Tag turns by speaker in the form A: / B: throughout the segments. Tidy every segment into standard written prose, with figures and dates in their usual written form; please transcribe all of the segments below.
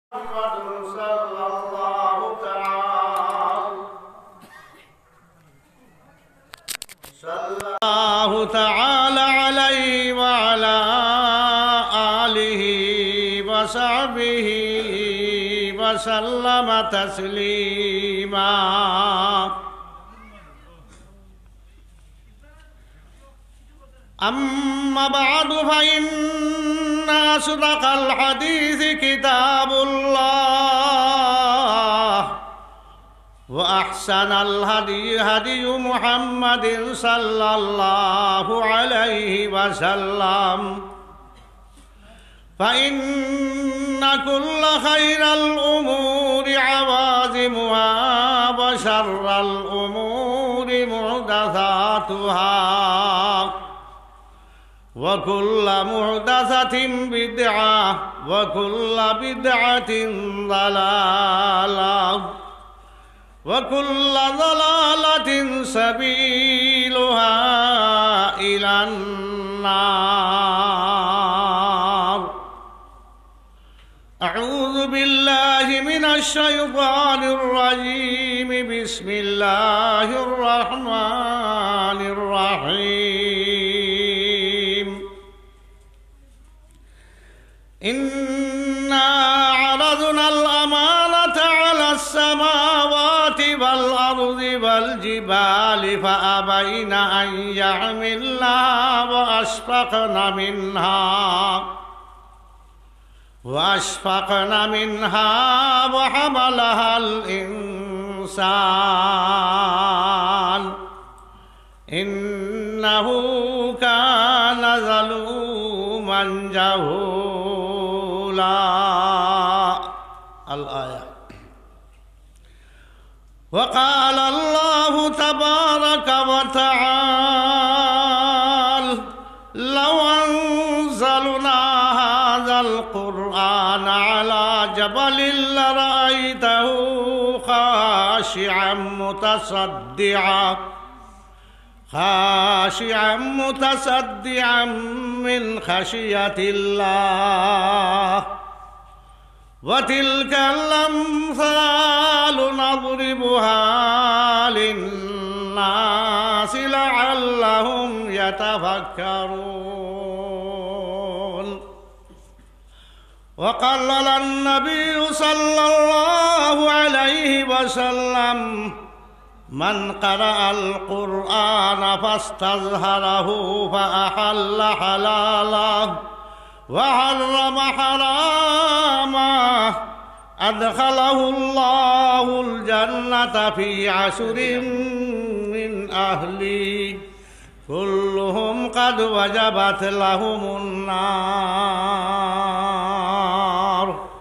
A: الله تعالى عليه وعلى آله وصحبه وسلم تسليما. أما بعد فإن أصدق الحديث كتاب الله وأحسن الهدي هدي محمد صلى الله عليه وسلم، فإن كل خير الأمور عوازمها وشر الأمور محدثاتها وكل محدثة بدعة وكل بدعة ضلالة وكل ضلالة سبيلها إلى النار. أعوذ بالله من الشيطان الرجيم. بسم الله الرحمن الرحيم. إنا عرضنا الأمانة على السماوات والأرض والجبال فأبين أن يحملنها وأشفقن منها وحملها الإنسان إنه كان ظلوما جهولا. الآية. وقال الله تبارك وتعالى: لو أنزلنا هذا القرآن على جبل لرأيته خاشعا متصدعا من خشية الله. وتلك الأمثال نضربها للناس لعلهم يتفكرون. وقال النبي صلى الله عليه وسلم: من قرأ القرآن فاستظهره فأحل حلاله وحرم حرامه أدخله الله الجنة في 10 من أهله كلهم قد وجبت لهم النار.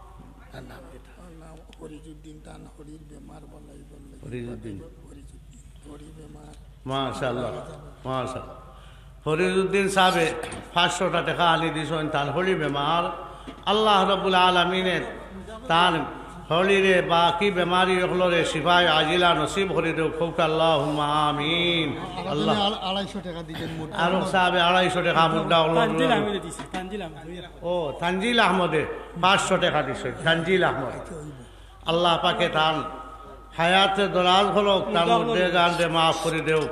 A: মাশাআল্লাহ মাশাআল্লাহ। ফরিদউদ্দিন সাহেবে 500টা টাকা আনি দিয়েছেন তার হলি বেমার। আল্লাহ রাব্বুল আলামিনের তার হলিরে বাকি বেমারি হলরে শিফায়ে আজিলা নসিব করে দেও খুব আল্লাহুম্মা আমিন। আল্লাহ 250 টাকা দিবেন মোট। আর সাহেবে 250 টাকা মুদ্রা হলো তানজিল আহমদে দিছি। ও তানজিল আহমদে 500 টাকা দিছে। তানজিল আহমদ আল্লাহ পাকে তার হায়াতে দরাজ হলো, তার মধ্যে গানতে মাফ করে দেও।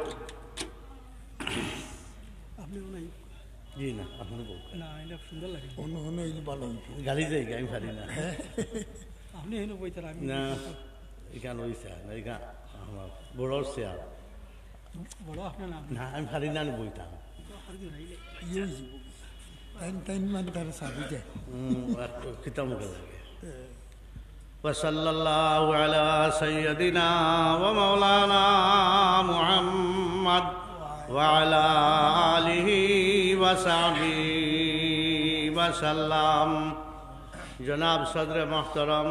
A: জি না আপনার বউ না এটা সুন্দর লাগে। অন্য অন্য এই ভালো গালি যাই আমি পারি না। আপনি এনে বইতে আমি না এখান হইছে না এখান আমার বড় হচ্ছে আর বড় আপনার নাম না আমি পারি না বইতাম ইয়ে টাইম মানে তার সাথে যায় কিতাব মুখে লাগে। ওয়াসাল্লাল্লাহু আলা সাইয়্যিদিনা ওয়া মাওলানা মুহাম্মদ ওয়া আলা আলিহি ওয়া সাহবিহি ওয়া সাল্লাম। জনাব সদরে মোহতরম,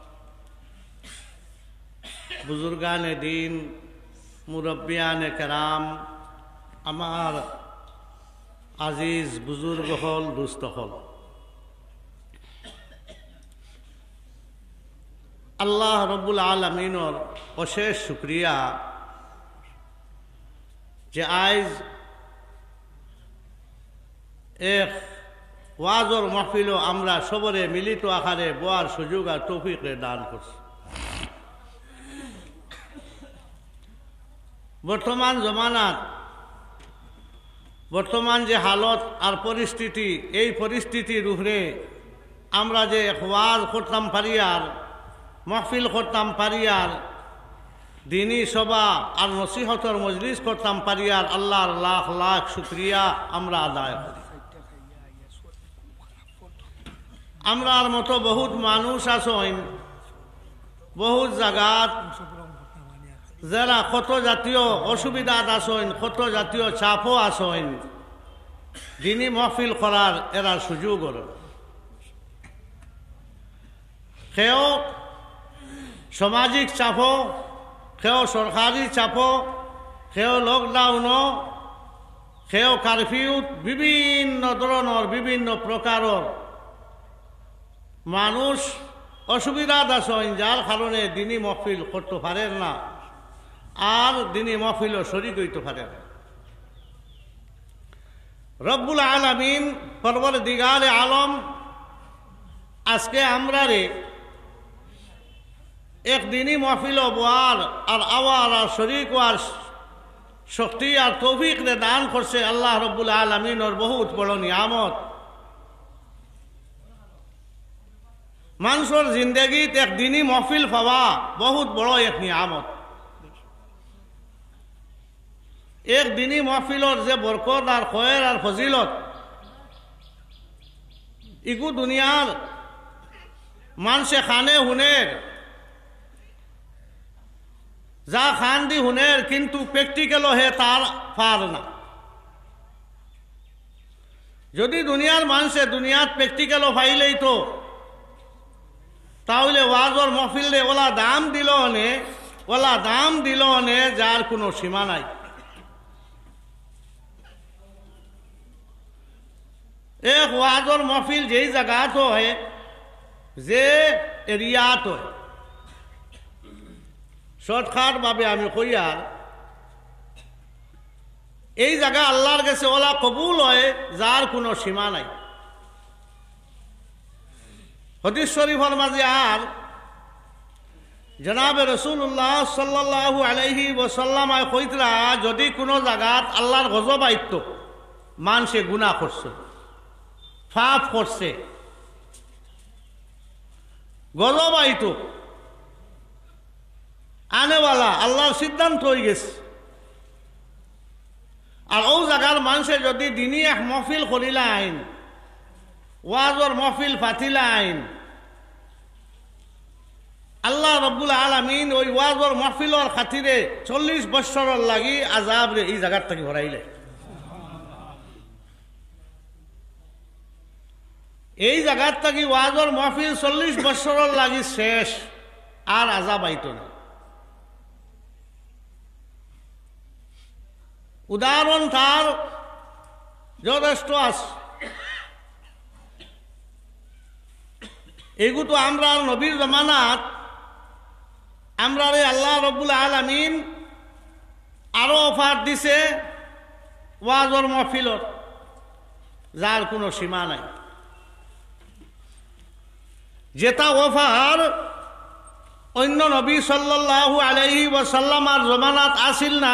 A: বুজুর্গানে দিন, মুরব্বিয়ানে কেরাম, আমার আজিজ বুজুর্গ হল, দুস্থ হল, আল্লাহ রব্বুল আলমিনর অশেষ শুক্রিয়া যে আজ এক ওয়াজর মাহফিল আমরা সবরে মিলিত আকারে বোয়ার সুযোগ আর তৌফিকে দান করছি। বর্তমান জমানাত বর্তমান যে হালত আর পরিস্থিতি, এই পরিস্থিতির উপরে আমরা যে ওয়াজ করতাম পারি আর মাহফিল করতাম পারি আর দিনী সভা আর নসিহতর মজলিস করতাম পারি আর আল্লাহর লাখ লাখ শুকরিয়া আমরা আদায় করি। আমরার মতো বহুত মানুষ আছেন বহুত জায়গাত যারা কত জাতীয় অসুবিধাত আছেন, কত জাতীয় চাপও আছেন, দিনী মাহফিল করার এরা সুযোগ হল। কেউ সামাজিক চাপও, কেউ সরকারি চাপও, কেউ লকডাউনও, কেউ কারফিউ, বিভিন্ন ধরনের বিভিন্ন প্রকারের মানুষ অসুবিধাত আছেন, যার কারণে দিনী মাহফিল করতে পারেন না আর দিনী মাহফিলও শরীক হইতে পারেন। রব্বুল আলামিন পরবর্তীগারে আলম আজকে আমরারে এক দিনী মাহফিল বোয়ার আর আওয়ার আর শরীক আর শক্তি আর তৌফিক দান করছে আল্লাহ রব্বুল আলামিনের বহুত বড় নিয়ামত। মানুষের জিন্দগিত এক দিনী মাহফিল পাওয়া বহুত বড় এক নিয়ামত। এক দিনী মাহফিলর যে বরকত আর খয়ের আর ফজিলত, ইগু দুনিয়ার মানুষে খানে হুনের, যা খান দি হুনের, কিন্তু প্র্যাকটিক্যালও হে তার পার না। যদি দুনিয়ার মানুষে দুনিয়ার প্র্যাকটিক্যালও পাইলেই তো, তাহলে ওয়াজর মাহফিল রে ওলা দাম দিল নে যার কোনো সীমা নাই। এক ওয়াজর মাহফিল যেই জায়গাত হয়, যে এরিয়াত হয়, শর্টকাট ভাবে আমি কই আর এই জায়গা আল্লাহর কাছে ওলা কবুল হয় যার কোনো সীমা নাই। হাদিস শরীফের মাঝে আর জনাবে রাসূলুল্লাহ সাল্লাল্লাহু আলাইহি ওয়াসাল্লাম কইতরা, যদি কোনো জায়গাত আল্লাহর গজব আইত, মানুষে গুনাহ করছে, পাপ করছে, গজব আইত আনেওয়ালা আল্লাহর সিদ্ধান্ত হয়ে গেছে, আর ও জায়গার মানুষে যদি দিনী এক মাহফিল করিলাইন, ওয়াজর মাহফিল ফাতিলাইন, আল্লাহ রব্বুল আলামিন ওই ওয়াজর মাহফিলর খাতিরে 40 বছরের লাগি আযাব রে এই জায়গার থেকে ভরাইলে। এই জায়গার থেকে ওয়াজর মাহফিল 40 বছরের লাগি শেষ, আর আযাব আইত না। উদাহরণ তার যথেষ্ট আছে। এগু তো আমরা নবীর জমানাত আমরা রে আল্লাহ রব্বুল আলামিন আরো অফার দিছে ওয়াজর মাহফিলত, যার কোনো সীমা নাই। যেটা অফার অন্য নবী সাল্লাল্লাহু আলাইহি ওয়াসাল্লাম আর জমানাত আসিল না,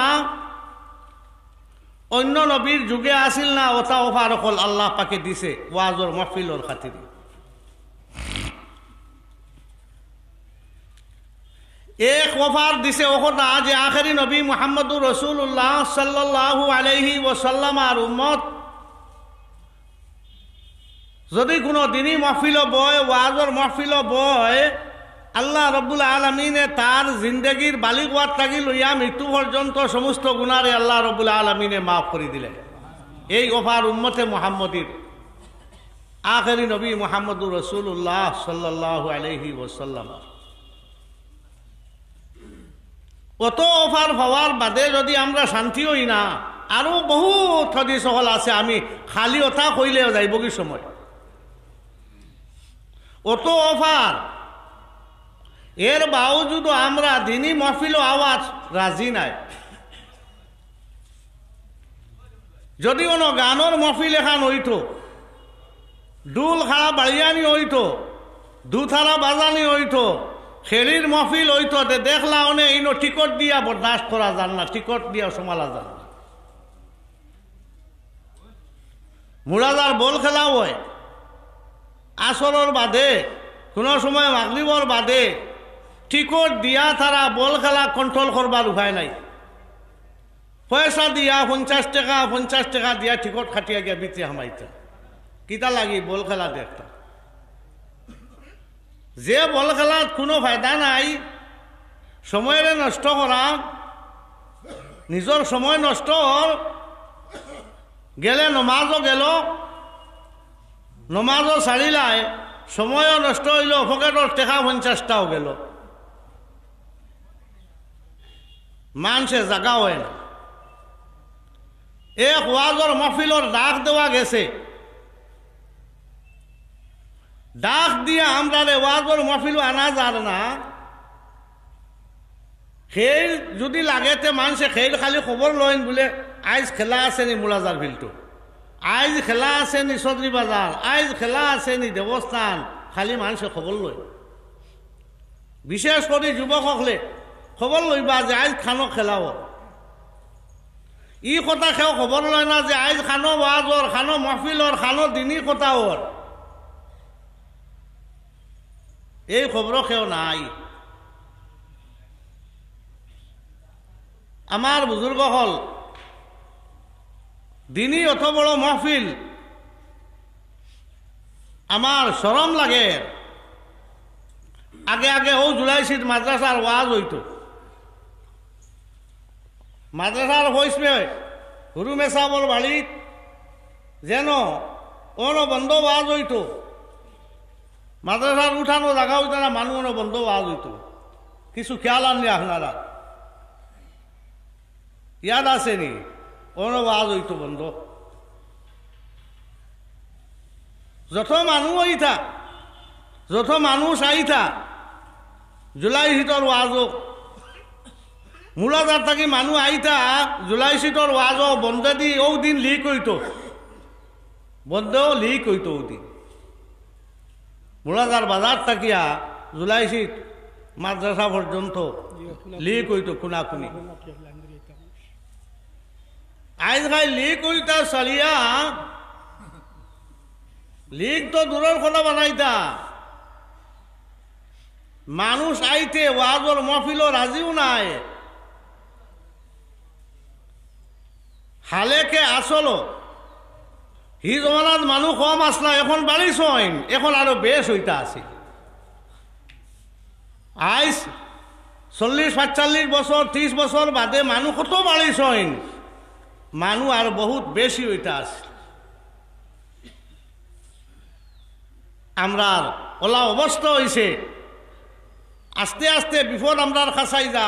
A: অন্য নবীর যুগে আসিল না, ওটা অফার অকল আল্লাহ পাকে দিছে ওয়াজর মাহফিলর খাতিরে। এক অফার দিছে ওটা যে আখেরি নবী মুহাম্মদুর রাসূলুল্লাহ সাল্লাল্লাহু আলাইহি ওয়াসাল্লাম আর উম্মত যদি কোনো দিনী মাহফিল বয়, ওয়াজর মাহফিল বয়, আল্লাহ রব্বুল আলামিনে তার জিন্দগির বালিক ওয়াত থাকি লইয়া মৃত্যু পর্যন্ত সমস্ত গুনারে আল্লাহ রব্বুল আলামিনে মাফ করে দিলেন। এই অফার উম্মতে মুহাম্মদীর আখেরি নবী মুহাম্মদুর রাসূলুল্লাহ সাল্লাল্লাহু আলাইহি ওয়াসাল্লাম। কত অফার পাওয়ার বাদে যদি আমরা শান্তি হই না, আরো বহুত হাদিস হল আছে, আমি খালি ওটা কইলেও যাইব কি সময়। অত অফার, এর বাউজুদ আমরা দিনী মাহফিল আওয়াজ রাজি নাই। যদি কোনো গানের মাহফিল এখান হইত, ডুল খাড়া বাড়িয়ানি হইতো, দুথারা বাজানি হইতো, খেলির মহফিল হইতো, দেখলা অনে ইনো টিকট দিয়া বরদাস্ত করা যান না, টিকট দিয়া সমালা যান না। মুরাদার বল খেলাও হয় আসরের বাদে, কোনো সময় মাগরিবর বাদে টিকট দিয়া তারা বল খেলা কন্ট্রোল করবার উপায় নাই। পয়সা দিয়া 50 টাকা দিয়া টিকট খাটিয়া গিয়া বিচে হামাইতে কিতা লাগি বল খেলা দেখতা। যে বল খেলাত কোনো ফায়দা নাই, সময়ের নষ্ট করা, নিজের সময় নষ্ট হল, গেলে নমাজও গেল, নমাজও ছাড়িলাই, সময়ও নষ্ট হইল, পকেটর টেকা 50টাও গেল, মানুষে জাগা হয় না। এক ওয়াজর মহফিলর ডাক দেওয়া গেছে, ডাক দিয়া আমরা ওয়াজর মহফিল আনা যার না, খেল যদি লাগেতে মানুষে খেল খালি খবর লইন বলে আইজ খেলা আছে নি মুলাজার ফিল্ডটো, আইজ খেলা আছে নি চৌধুরী বাজার, আইজ খেলা আছে নি দেবস্থান, খালি মানুষে খবর লয়। বিশেষ করে যুবক হলে খবর লইবা যে আইজ খানো খেলাও, ই কথা কেউ খবর লয় না যে আইজ খানো ওয়াজর, খানো মহফিলর, খানো দিনী কথাওর, এই খবর কেউ নাই। আমার বুজুর্গ হল দিনী অত বড় মহফিল, আমার শরম লাগে। আগে আগে ও জুলাইশিত মাদ্রাসার ওয়াজ হইতো, মাদ্রাসার হইসবে হুরুমে সাহর বাড়িত যেন ওর বন্ধ ওয়াজ হইতো, মাদ্রাসার উঠানো জায়গা হইতো না, মানুষ বন্ধ ওয়াজ হইতো। কিছু খেয়াল আনলি আপনারা ইয়াদ আছে নি? ওর ওয়াজ হইতো বন্ধ। যত মানুষ আইতা, যত মানুষ আইতা জুলাই শীতর ওয়াজ মূলাদার থাকি মানুষ আইতা, জুলাই শীতর ওয়াজ বন্ধ দি ও দিন লিক হইতো, বন্ধও লিক হইতো ও দিন। মুরাদার বাজার থাকিয়া জুলাই শীত মাদ্রাসা পর্যন্ত লিক হইতো খুনাখুনি। আইজ খাই লিক হইতা চালিয়া, লিক তো দূরের কথা বানাইতা, মানুষ আইতে ওয়াজর মহফিল রাজিও নাই। হালেকে আসল হি জমানাত মানুষ কম আসলা, এখন বাড়িছইন, এখন আরো বেশ হইতা আছে। আইস 40-45 বছর 30 বছর বাদে মানুষ কত বাড়িছইন, মানুষ আর বহুত বেশি হইতা আছে। আমরার ওলা অবস্থা হইছে, আস্তে আস্তে বিপদ আমরার খাসাই যা।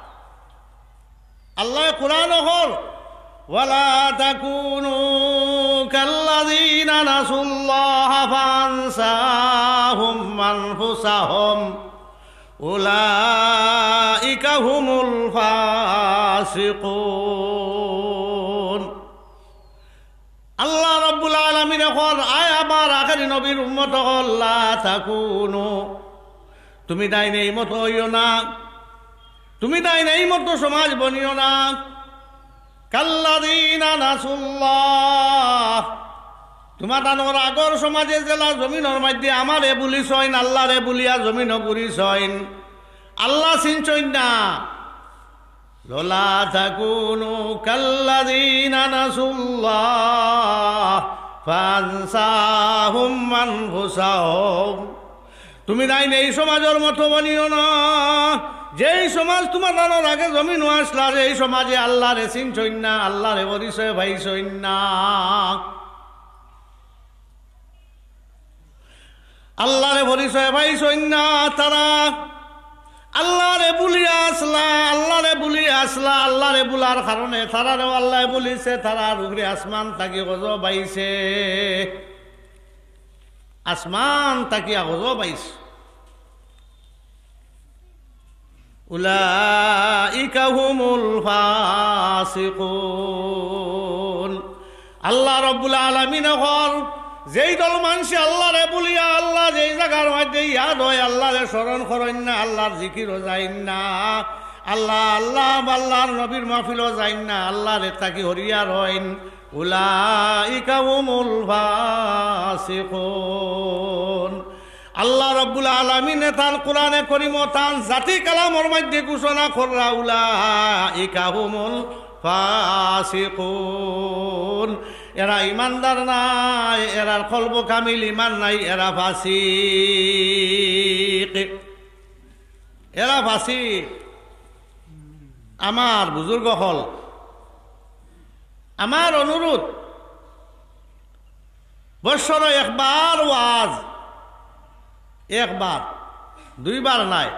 A: আল্লাহ কুরআন হল ওয়ালা তাকুনু কাল্লাযীনা নাসুল্লাহা ফানসাহুম আনফুসাহুম উলাইকা হুমুল ফাসিকুন। আল্লাহ রাব্বুল আলামিন এখন আয় আমার আখেরি নবীর উম্মত হল লা তাকুনু, তুমি তাই নেই মতো হইও না, তুমি তাই নেই মতো সমাজ বনিও না। কাল্লাযীনা নাসুল্লাহ, তোমার তানোর আগর সমাজে জেলা জমিনের মধ্যে আমারে বলিছইন, আল্লাহ রে বলিয়া জমিন ঘুরিছইন, আল্লাহ চিনছইন না। লা তাকুনু কাল্লাযীনা নাসুল্লাহ ফানসাহুম আনফুসাহুম, তুমি তাই এই সমাজের মতো বনিও না, যেই সমাজ তোমার আগে জমিন আসলা, এই সমাজে আল্লাহ রে চিনছইন না, আল্লাহ রে পরিচয় ভাইছইন না। আল্লাহ রে পরিচয় ভাইছইন না, তারা আল্লাহ রে বুলিয়া আসলা, আল্লাহ রে বুলিয়া আসলা, আল্লাহ রে বুলার কারণে তারারেও আল্লাহ বলিছে, তারা রুগরে আসমান তাকি গজব পাইছে, আসমান তাকিয়া গজব পাইছে। উলাইকা হুমুল ফাসিকুন। আল্লাহ রাব্বুল আলামিন হল যেই দল মানুষে আল্লাহরে বলিয়া আল্লাহ যেই জায়গার মধ্যে ইয়াদ হয় আল্লাহরে স্মরণ করেন না, আল্লাহর জিকিরও যাইন না, আল্লাহ আল্লাহ আল্লাহর নবীর মাহফিলও যাইন না, আল্লাহরে তাকি হরিয়ার হইন, উলাইকা হুমুল ফাসিকুন। আল্লাহ রাব্বুল আলামিন তার কোরআনে করিম তান জাতি কালামর মধ্যে ঘোষণা কররা উলাইকা হুমুল ফাসিকুন। এরা ইমানদার নাই, এরার কলব কামিল ইমান নাই, এরা ফাসিক, এরা ফাসিক। আমার বুজুর্গ হল, আমার অনুরোধ, বৎসরে একবার ওয়াজ, একবার দুইবার নাই,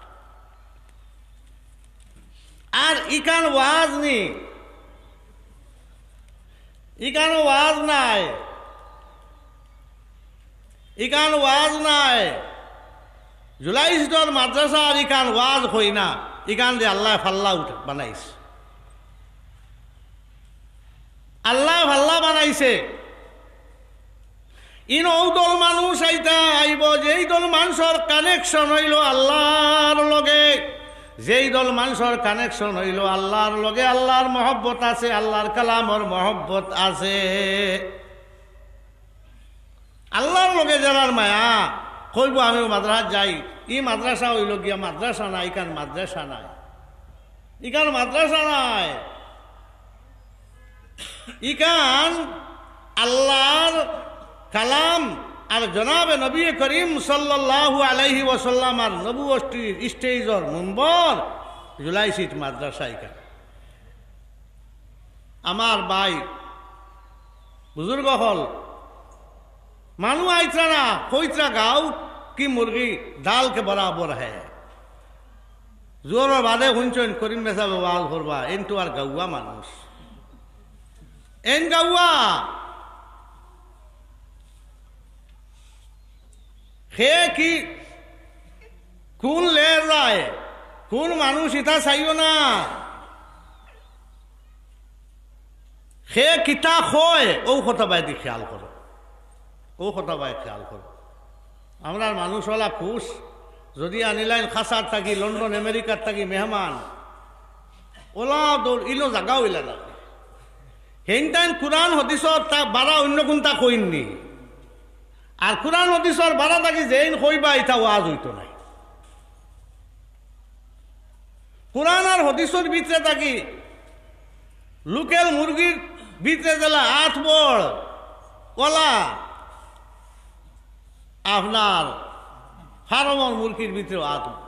A: আর ইকান ওয়াজ নি, ইকান ওয়াজ নাই, ইকান ওয়াজ নাই। জুলাই সিটর মাদ্রাসা আর ইকান ওয়াজ হই না, ইকান যে আল্লাহ ফাল্লা বানাইছে, আল্লাহ ফাল্লা বানাইছে। ইন দল মানুষ আইতা আইব যেই দল মানুষের কানেকশন হইল আল্লাহর লগে, যেই দল মানুষের কানেকশন হইল আল্লাহর লগে, আল্লাহর মহব্বত আছে, আল্লাহর কালামর মহব্বত আছে, আল্লাহর লগে যারার মায়া কইব আমি মাদ্রাসা যাই, ই মাদ্রাসা হইল গিয়া মাদ্রাসা নাই, ইকান মাদ্রাসা নাই, ইকান মাদ্রাসা নাই, ইকান আল্লাহর কালাম আর জনাবে নবী করিম সাল্লাল্লাহু আলাইহি ওয়াসাল্লাম আর নবুয়তির স্টেজর মুম্বর জুলাই সিট মাদ্রাসা ইকান। আমার ভাই বুজুর্গ হল, মানু আইত্রা না কইত্রা গাও কি মুরগি ডাল কে বরাবর হ্যাঁ, জোর বাদে শুনছেন করিম মেসা ওয়াজ করবা, এনটু আর গাউয়া মানুষ, এন গাউয়া হে কি কোন লে যায়, কোন মানুষ ইতা চাইও না, সে কিতা হয় ও কথা বাইদি খেয়াল করো, ও কথা বাই খেয়াল করো। আমরা মানুষ হলা খুশ, যদি আনিলাইন খাসার থাকি লন্ডন আমেরিকার থাকি মেহমান ওলা দৌড় ইলো জাগাও ইলা না, হেনটাইন কোরআন হদিসর তা বারা অন্য কোনটা কইননি, আর কোরআন হদিসর বারা থাকি যেইন কইবা ইটা ওয়াজ হইতো নাই। কোরআন আর হদিসর ভিতরে থাকি লোকেল মুরগির ভিতরে দিলা 8 বড় ওলা আপনার ফার্মর মুরগির ভিতরে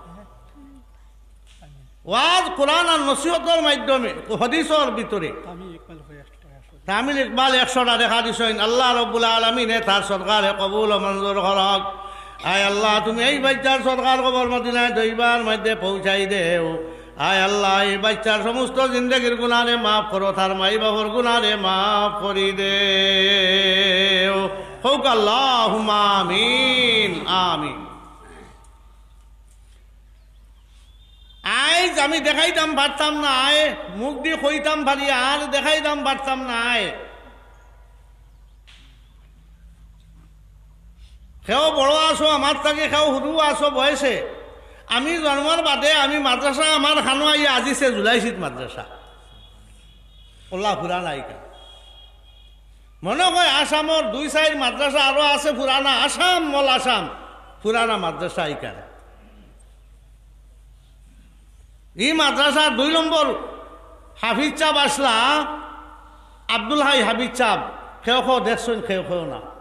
A: ওয়াজ কোরআন আর নসিহতের মাধ্যমে হদিসর ভিতরে তামিল ইকবাল 100টা দেখা দিছেন। আল্লাহ রাব্বুল আলামিন তার সরকারে কবুল ও মঞ্জুর করক। আয় আল্লাহ তুমি এই বাচ্চার সরকার কবর মদিনায় দইবার মধ্যে পৌঁছাই দেও। আয় আল্লাহ এই বাচ্চার সমস্ত জিন্দগির গুনাহে মাফ করো, তার মাই বাবার গুনাহে মাফ করি দেও। হোক আল্লাহুম্মা আমিন আমিন। আইজ আমি দেখাইতাম পারতাম না, আয় মুখ দিয়ে কইতাম পারি আর দেখাইতাম পারতাম না। আয় সেও বড় আসো আমার থেকে, সেও সরু আসো বয়সে। আমি জন্মর বাদে আমি মাদ্রাসা আমার খানো আইয়া আজিছে জুলাইছিত মাদ্রাসা ওলা ফুরা নাইকা। মনে হয় আসামর 2-4 মাদ্রাসা আরো আছে পুরানা, আসাম মল আসাম পুরানা মাদ্রাসা আইকা। এই মাদ্রাসার 2 নম্বর হাফিজ চাপ আসলা, আব্দুল হাই হাফিজ চাপ, খেও দেখছেন, খেও না